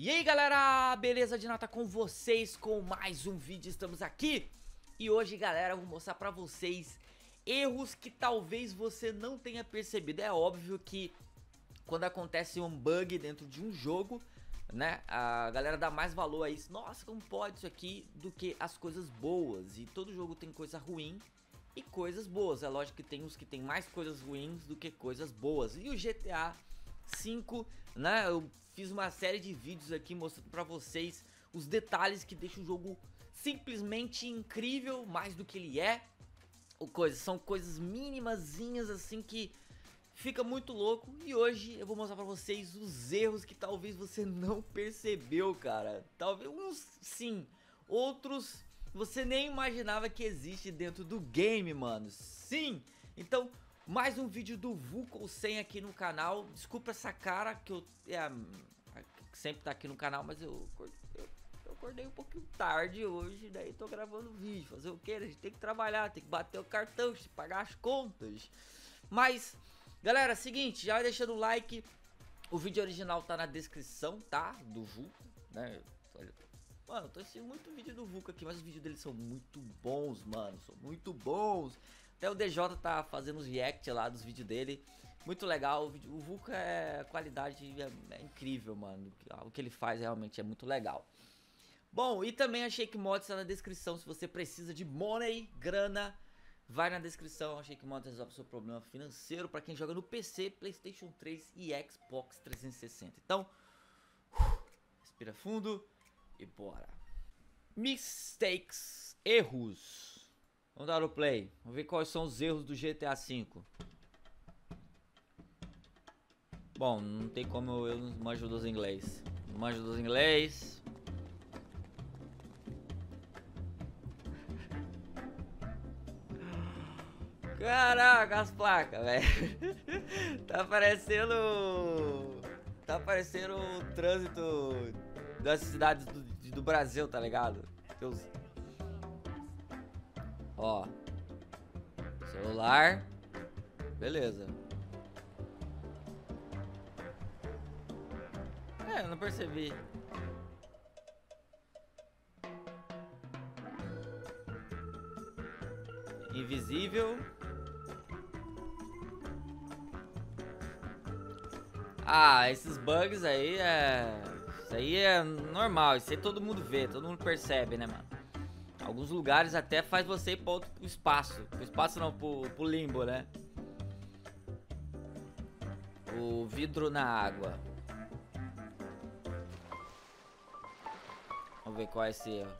E aí galera, beleza de nata com vocês com mais um vídeo, estamos aqui. E hoje galera, eu vou mostrar pra vocês erros que talvez você não tenha percebido. É óbvio que quando acontece um bug dentro de um jogo, né, a galera dá mais valor a isso. Nossa, como pode isso aqui, do que as coisas boas. E todo jogo tem coisa ruim e coisas boas. É lógico que tem uns que tem mais coisas ruins do que coisas boas. E o GTA 5, né, eu fiz uma série de vídeos aqui mostrando pra vocês os detalhes que deixam o jogo simplesmente incrível, mais do que ele é. São coisas mínimazinhas assim que fica muito louco. E hoje eu vou mostrar pra vocês os erros que talvez você não percebeu, cara. Talvez uns sim, outros você nem imaginava que existe dentro do game, mano. Sim, então mais um vídeo do Vulcan 100 aqui no canal. Desculpa essa cara que eu sempre tá aqui no canal, mas eu acordei um pouquinho tarde hoje, daí tô gravando vídeo. Fazer o que? A gente tem que trabalhar, tem que bater o cartão, tem que pagar as contas. Mas, galera, seguinte, já vai deixando o like. O vídeo original tá na descrição, tá? Do Vulcan, né? Mano, eu tô assistindo muito vídeo do Vulcan aqui, mas os vídeos dele são muito bons, mano. São muito bons. Até o DJ tá fazendo os react lá dos vídeos dele. Muito legal. O Vulcan a qualidade é incrível, mano. O que ele faz realmente é muito legal. Bom, e também a Shake Mods tá na descrição. Se você precisa de money, grana, vai na descrição. A Shake Mods resolve o seu problema financeiro para quem joga no PC, PlayStation 3 e Xbox 360. Então, respira fundo e bora. Mistakes, erros. Vamos dar o play. Vamos ver quais são os erros do GTA V. Bom, não tem como eu não manjo dos inglês. Não manjo dos inglês. Caraca, as placas, velho. Tá parecendo o trânsito das cidades do Brasil, tá ligado? Deus. Ó, celular, beleza. Eu não percebi. Invisível. Ah, esses bugs aí isso aí é normal, isso aí todo mundo vê, todo mundo percebe, né, mano? Alguns lugares até faz você ir pro espaço. Pro espaço não, pro limbo, né? O vidro na água. Vamos ver qual é esse erro.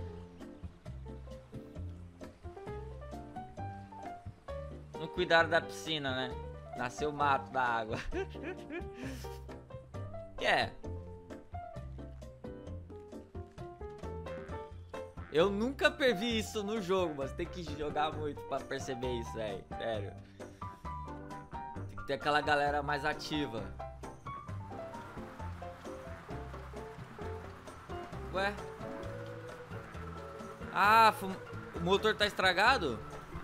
Não cuidaram da piscina, né? Nasceu mato da água. Eu nunca previ isso no jogo, mas tem que jogar muito pra perceber isso, velho. Sério. Tem que ter aquela galera mais ativa. Ué? Ah, o motor tá estragado?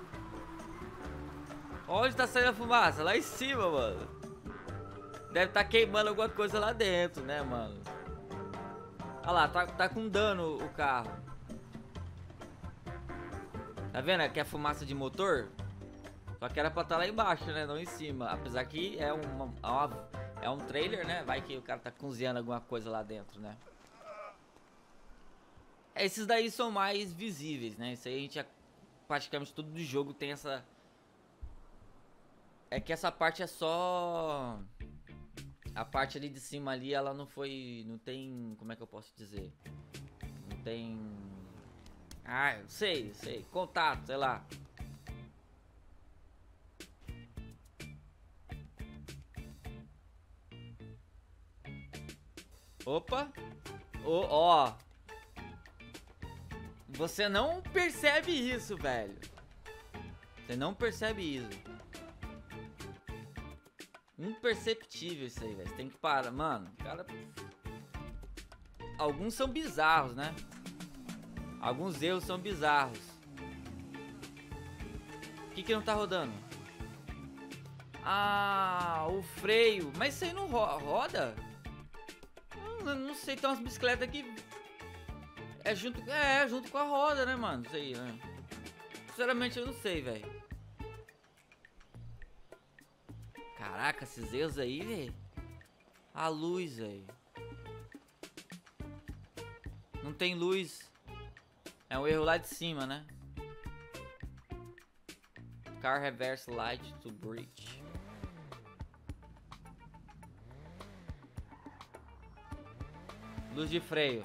Onde tá saindo a fumaça? Lá em cima, mano. Deve tá queimando alguma coisa lá dentro, né, mano? Olha lá, tá com dano o carro. Tá vendo? Aqui é fumaça de motor. Só que era pra estar lá embaixo, né? Não em cima. Apesar que é um trailer, né? Vai que o cara tá cozinhando alguma coisa lá dentro, né? Esses daí são mais visíveis, né? Isso aí a gente praticamente todo do jogo tem essa... É que essa parte é só... A parte ali de cima ali, ela não foi... Não tem... Como é que eu posso dizer? Não tem... Ah, eu sei. Contato, sei lá. Opa. Ó. Você não percebe isso, velho. Você não percebe isso. Imperceptível isso aí, velho. Você tem que parar. Mano, cara... Alguns são bizarros, né? Alguns erros são bizarros. O que não tá rodando? Ah, o freio. Mas isso aí não roda? Não sei, tem umas bicicletas que junto com a roda, né, mano? Isso aí, né? Sinceramente, eu não sei, velho. Caraca, esses erros aí, velho. A luz, velho. Não tem luz. É um erro lá de cima, né? Car reverse light to bridge. Luz de freio.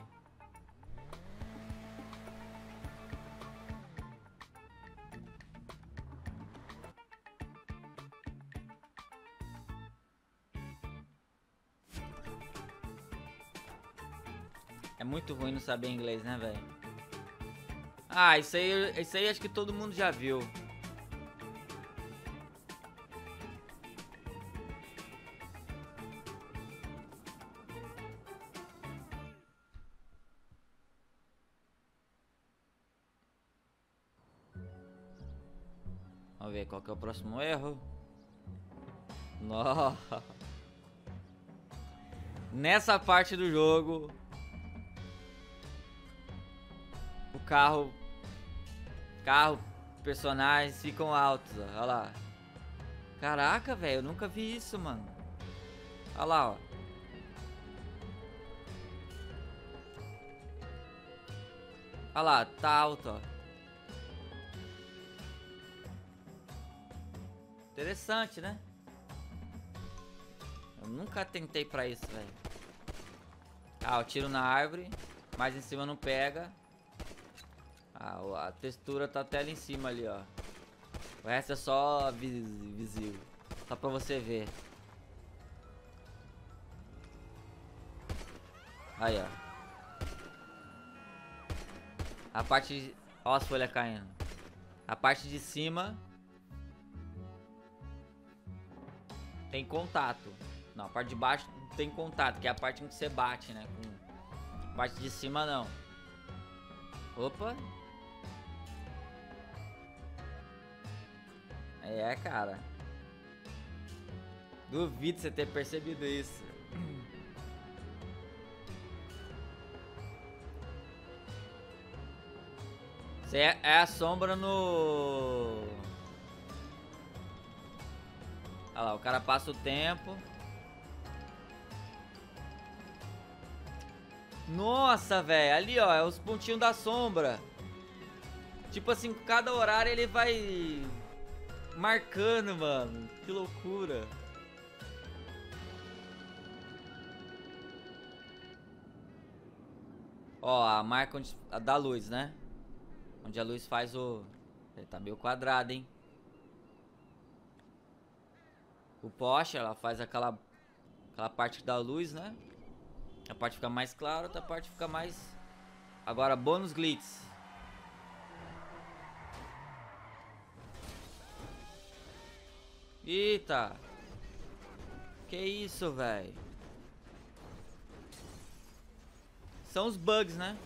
É muito ruim não saber inglês, né, velho? Ah, isso aí acho que todo mundo já viu. Vamos ver qual que é o próximo erro. Nossa. Nessa parte do jogo, o carro, personagens ficam altos, ó. Olha lá. Caraca, velho, eu nunca vi isso, mano. Olha lá, ó. Olha lá, tá alto, ó. Interessante, né? Eu nunca tentei pra isso, velho. Ah, eu tiro na árvore, mas em cima não pega. Ah, a textura tá até ali em cima ali, ó. O resto é só visível. Só pra você ver. Aí, ó. A parte de... Ó as folhas caindo. A parte de cima tem contato. Não, a parte de baixo tem contato, que é a parte em que você bate, né? Com a parte de cima não. Opa. É, cara. Duvido você ter percebido isso. Você é a sombra no... Olha lá, o cara passa o tempo. Nossa, velho. Ali, ó, é os pontinhos da sombra. Tipo assim, cada horário ele vai marcando, mano. Que loucura. Ó, a marca onde, a da luz, né? Onde a luz faz o... Ele tá meio quadrado, hein? O poste, ela faz aquela parte da luz, né? A parte fica mais clara, outra parte fica mais... Agora, bônus glitz. Eita. Que isso, velho? São os bugs, né?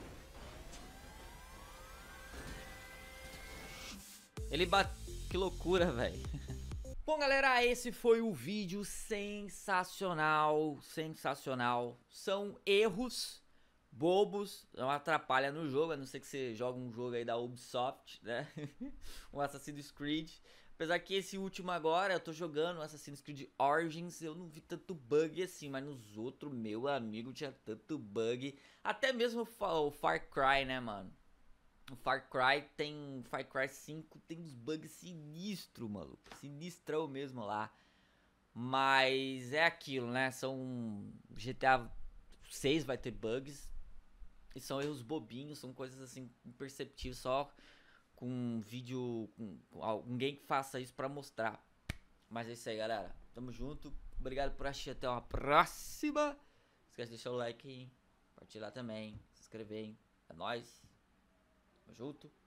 Ele bate... Que loucura, velho. Bom, galera, esse foi o vídeo sensacional, sensacional. São erros bobos, não atrapalha no jogo, a não ser que você joga um jogo aí da Ubisoft, né? Um Assassin's Creed. Apesar que esse último agora, eu tô jogando Assassin's Creed Origins, eu não vi tanto bug assim, mas nos outros, meu amigo, tinha tanto bug. Até mesmo o Far Cry, né, mano? O Far Cry 5 tem uns bugs sinistros, maluco. Sinistrão mesmo lá. Mas é aquilo, né? GTA 6 vai ter bugs. E são erros bobinhos, são coisas assim imperceptíveis, só com um vídeo, com alguém que faça isso pra mostrar. Mas é isso aí, galera. Tamo junto. Obrigado por assistir. Até uma próxima. Não esquece de deixar o like aí. Compartilhar também. Se inscrever, hein? É nóis. Tamo junto.